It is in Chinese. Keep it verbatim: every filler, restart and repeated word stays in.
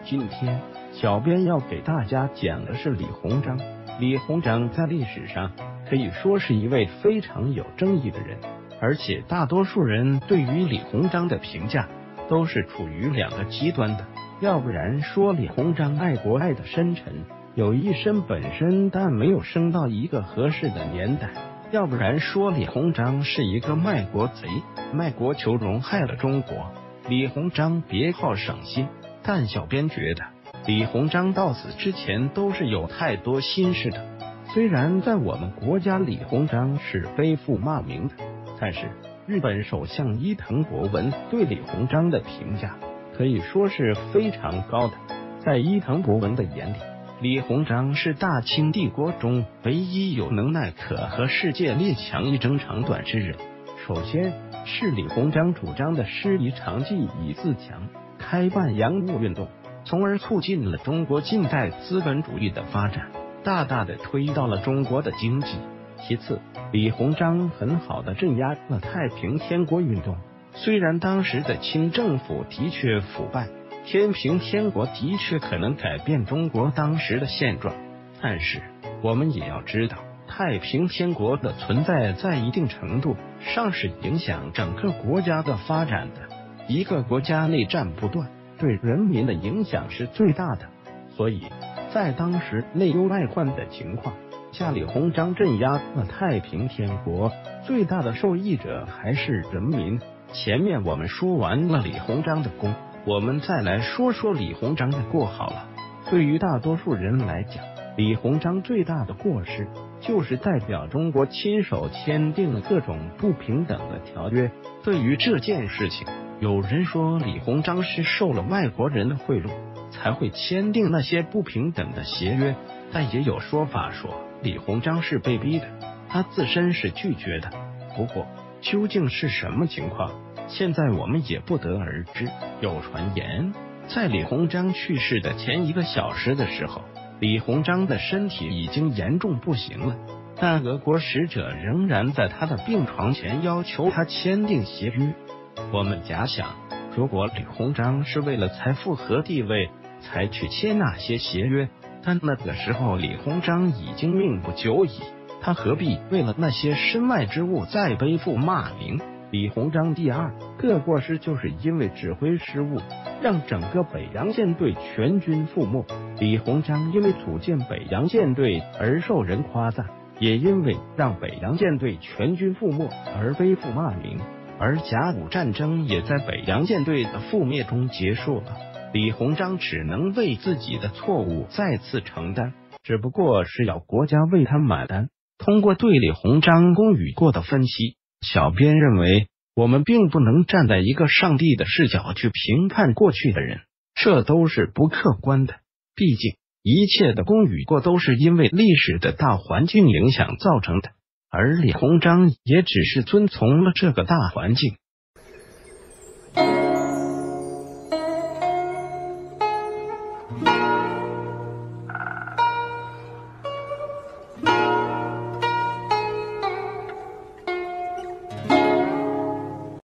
今天，小编要给大家讲的是李鸿章。李鸿章在历史上可以说是一位非常有争议的人，而且大多数人对于李鸿章的评价都是处于两个极端的。要不然说李鸿章爱国爱的深沉，有一身本身，但没有生到一个合适的年代；要不然说李鸿章是一个卖国贼，卖国求荣，害了中国。李鸿章别好省心，但小编觉得李鸿章到死之前都是有太多心事的。虽然在我们国家李鸿章是背负骂名的，但是日本首相伊藤博文对李鸿章的评价可以说是非常高的。在伊藤博文的眼里，李鸿章是大清帝国中唯一有能耐可和世界列强一争长短之人。首先是李鸿章主张的师夷长技以自强，开办洋务运动，从而促进了中国近代资本主义的发展，大大的推到了中国的经济。其次，李鸿章很好的镇压了太平天国运动。虽然当时的清政府的确腐败，天平天国的确可能改变中国当时的现状，但是我们也要知道，太平天国的存在在一定程度上是影响整个国家的发展的。一个国家内战不断，对人民的影响是最大的，所以在当时内忧外患的情况下，李鸿章镇压了太平天国，最大的受益者还是人民。前面我们说完了李鸿章的功，我们再来说说李鸿章的过好了。对于大多数人来讲，李鸿章最大的过失就是代表中国亲手签订了各种不平等的条约。对于这件事情，有人说李鸿章是受了外国人的贿赂才会签订那些不平等的协约，但也有说法说李鸿章是被逼的，他自身是拒绝的。不过究竟是什么情况，现在我们也不得而知。有传言，在李鸿章去世的前一个小时的时候，李鸿章的身体已经严重不行了，但俄国使者仍然在他的病床前要求他签订协约。我们假想，如果李鸿章是为了财富和地位才去签那些协约，但那个时候李鸿章已经命不久矣，他何必为了那些身外之物再背负骂名？李鸿章第二个过失就是因为指挥失误，让整个北洋舰队全军覆没。李鸿章因为组建北洋舰队而受人夸赞，也因为让北洋舰队全军覆没而背负骂名，而甲午战争也在北洋舰队的覆灭中结束了。李鸿章只能为自己的错误再次承担，只不过是要国家为他买单。通过对李鸿章功与过的分析，小编认为我们并不能站在一个上帝的视角去评判过去的人，这都是不客观的。毕竟一切的功与过都是因为历史的大环境影响造成的，而李鸿章也只是遵从了这个大环境，